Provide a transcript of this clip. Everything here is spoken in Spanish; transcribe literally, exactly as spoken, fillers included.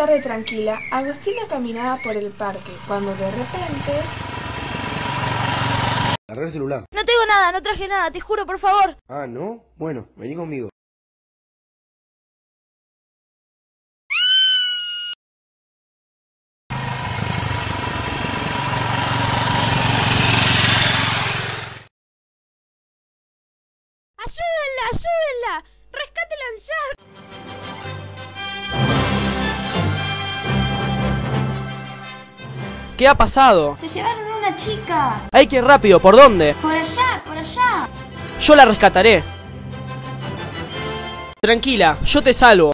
tarde tranquila, Agostina caminaba por el parque, cuando de repente... Agarré el celular. No tengo nada, no traje nada, te juro, por favor. Ah, ¿no? Bueno, vení conmigo. ¡Ayúdenla, ayúdenla! ¡Rescátenla ya! ¿Qué ha pasado? Se llevaron a una chica. ¡Ay, qué rápido! ¿Por dónde? Por allá, por allá. Yo la rescataré. Tranquila, yo te salvo.